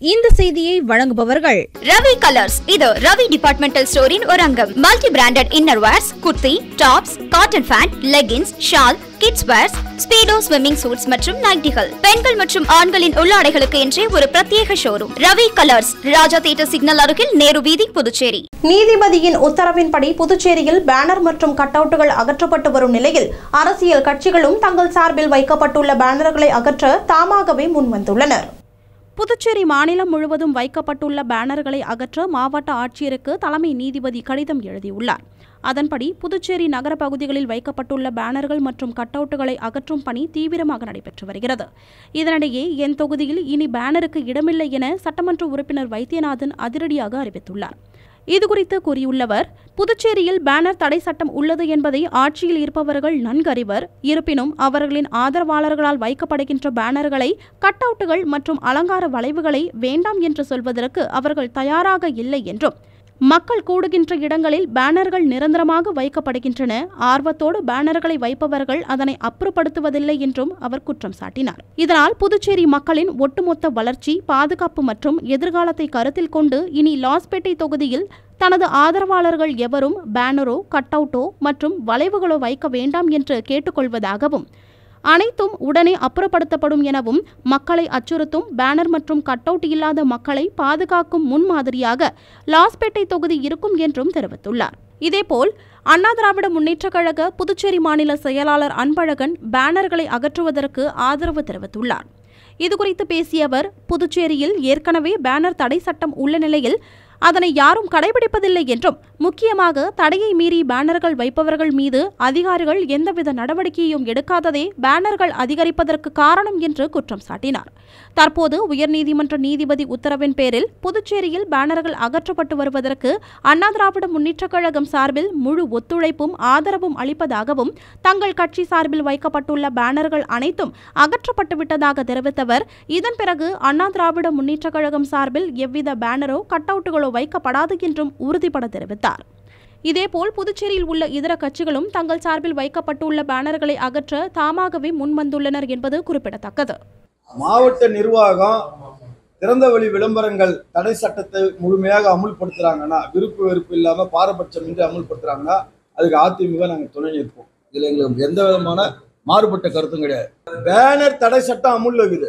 இந்த செய்தியை வழங்குபவர்கள் ரவி கலர்ஸ். இது ரவி டிபார்ட்மெண்டல் ஸ்டோரின் ஒரு அங்கம். Multi branded innerwears, kurti, tops, cotton pant, leggings, shawl, kids wears, Speedo swimming suits மற்றும் நைட்டிகள். பெண்கள் மற்றும் ஆண்களின் உள்ளாடைகளுக்கு என்றே ஒரு பிரத்யேக showroom. Ravi colours, Raja theatre signal அருகில், நேரு வீதி, புதுச்சேரி. நீதிபதியின் உத்தரவின்படி புதுச்சேரியில் பேனர் மற்றும் கட்அவுட்டுகள் அகற்றப்பட்டு வரும் நிலையில் அரசியல் கட்சிகளும் தங்கள் சார்பில் வைக்கப்பட்டுள்ள பேனர்களை அகற்ற தாமாகவே முன்வந்துள்ளனர். புதுச்சேரி மாநிலம் முழுவதும் வைக்கப்பட்டுள்ள பேனர்களை அகற்ற மாவட்ட ஆட்சியருக்கு தலைமை நீதிபதி கடிதம் எழுதியுள்ளார். அதன்படி புதுச்சேரி நகர பகுதிகளில் வைக்கப்பட்டுள்ள பேனர்கள் மற்றும் கட்அவுட்டுகளை அகற்றும் பணி தீவிரமாக நடைபெற்று வருகிறது. இதனிடையே என் தொகுதியில் இனி பேனருக்கு இடமில்லை என சட்டமன்ற உறுப்பினர் வைத்தியநாதன் அதிரடியாக அறிவித்துள்ளார். இதுகுறித்து கூறியுள்ளவர், புதுச்சேரியில் பேனர் தடை சட்டம் உள்ளது என்பதை ஆட்சியில் இருப்பவர்கள் நன்கறிவர். இருப்பினும் அவர்களின் ஆதரவாளர்களால் வைக்கப்படுகின்ற பேனர்களை, கட்அவுட்டுகள் மற்றும் அலங்கார வளைவுகளை வேண்டாம் என்று சொல்வதற்கு அவர்கள் தயாராக இல்லை என்றும், மக்கள் கூடுகின்ற இடங்களில் பேனர்கள் நிரந்தரமாக வைக்கப்படுகின்றன. ஆர்வத்தோடு பேனர்களை வைப்பவர்கள் அதனை அப்புறப்படுத்துவதில்லை என்றும் அவர் குற்றம் சாட்டினார். இதனால் புதுச்சேரி மக்களின் ஒட்டுமொத்த வளர்ச்சி, பாதுகாப்பு மற்றும் எதிர்காலத்தை கருத்தில் கொண்டு இனி லாஸ்பேட்டை தொகுதியில் தனது ஆதரவாளர்கள் எவரும் பேனரோ, கட்அவுட்டோ மற்றும் வளைவுகளோ வைக்க வேண்டாம் என்று கேட்டுக்கொள்வதாகவும், அனைத்தும் உடனே அப்புறப்படுத்தப்படும் எனவும், மக்களை அச்சுறுத்தும் பேனர் மற்றும் கட்அவுட் இல்லாத மக்களை பாதுகாக்கும் முன்மாதிரியாக லாஸ்பேட்டை தொகுதி இருக்கும் என்றும் தெரிவித்துள்ளார். இதேபோல் அண்ணா திராவிட முன்னேற்றக் கழக புதுச்சேரி மாநில செயலாளர் அன்பழகன் பேனர்களை அகற்றுவதற்கு ஆதரவு தெரிவித்துள்ளார். இதுகுறித்து பேசிய அவர், புதுச்சேரியில் ஏற்கனவே பேனர் தடை சட்டம் உள்ள நிலையில் அதனை யாரும் கடைபிடிப்பதில்லை என்றும், முக்கியமாக தடையை மீறி பேனர்கள் வைப்பவர்கள் மீது அதிகாரிகள் எந்தவித நடவடிக்கையும் எடுக்காததே பேனர்கள் அதிகரிப்பதற்கு காரணம் என்று குற்றம் சாட்டினார். தற்போது உயர்நீதிமன்ற நீதிபதி உத்தரவின் பேரில் புதுச்சேரியில் பேனர்கள் அகற்றப்பட்டு வருவதற்கு அண்ணா திராவிட முன்னேற்றக் கழகம் சார்பில் முழு ஒத்துழைப்பும் ஆதரவும் அளிப்பதாகவும், தங்கள் கட்சி சார்பில் வைக்கப்பட்டுள்ள பேனர்கள் அனைத்தும் அகற்றப்பட்டுவிட்டதாக தெரிவித்தவர், இதன் பிறகு அண்ணா திராவிட முன்னேற்றக் கழகம் சார்பில் எவ்வித பேனரோ, கட்அவுட்டுகளோ வைக்கப்படாது என்றும் உறுதிபட தெரிவித்தார். இதேபோல் புதுச்சேரியில் உள்ள இதர கட்சிகளும் தங்கள் சார்பில் வைக்கப்பட்டுள்ள பேனர்களை அகற்ற தாமாகவே முன்வந்துள்ளனர் என்பது குறிப்பிடத்தக்கது. மாவட்ட நிர்வாகம் திறந்தவெளி விளம்பரங்கள் தடை சட்டத்தை முழுமையாக அமுல்படுத்துறாங்கன்னா, விருப்பு வெறுப்பு இல்லாம பாரபட்சம் இன்றி அமுல்படுத்துறாங்கன்னா, அதுக்கு அதிமுக நாங்கள் துணை நிற்போம். இதுல எங்களுக்கு எந்த விதமான மாறுபட்ட கருத்தும் கிடையாது. பேனர் தடை சட்டம் அமுல்ல இருக்குது.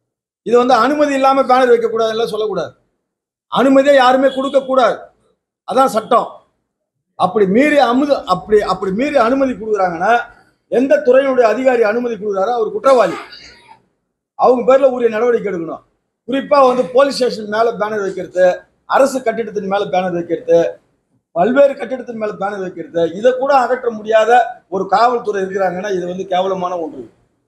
இது அனுமதி இல்லாம பேனர் வைக்கக்கூடாதுன்னு சொல்லக்கூடாது. அனுமதியை யாருமே கொடுக்க கூடாது, அதான் சட்டம். அப்படி மீறி அனுமதி கொடுக்குறாங்கன்னா, எந்த துறையினுடைய அதிகாரி அனுமதி கொடுக்குறாரோ அவர் குற்றவாளி. அவங்க பேர்ல உரிய நடவடிக்கை எடுக்கணும். குறிப்பா போலீஸ் ஸ்டேஷன் மேல பேனர் வைக்கிறது, அரசு கட்டிடத்தின் மேல பேனர் வைக்கிறது, பல்வேறு கட்டிடத்தின் மேல பேனர் வைக்கிறது, இதை கூட அகற்ற முடியாத ஒரு காவல்துறை இருக்கிறாங்கன்னா இது கேவலமான ஒன்று.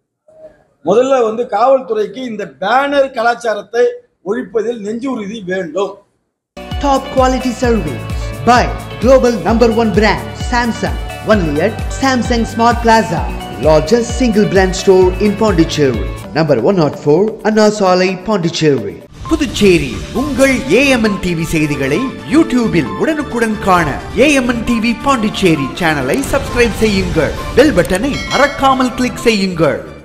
முதல்ல காவல்துறைக்கு இந்த பேனர் கலாச்சாரத்தை ஒழிப்பதில் நெஞ்சுறுதி வேண்டும். Top quality service by global #1 brand Samsung. Only at Samsung Smart Plaza, largest single brand store in Pondicherry. Number 104 Anna Salai, Pondicherry. Puducherry உங்கள் AMNTV செய்திகளை YouTubeல் உடனுக்குடன் காண AMNTV பாண்டிச்சேரி சேனலை சப்ஸ்கிரைப் செய்யுங்கள். பெல் பட்டனை மறக்காமல் கிளிக் செய்யுங்கள்.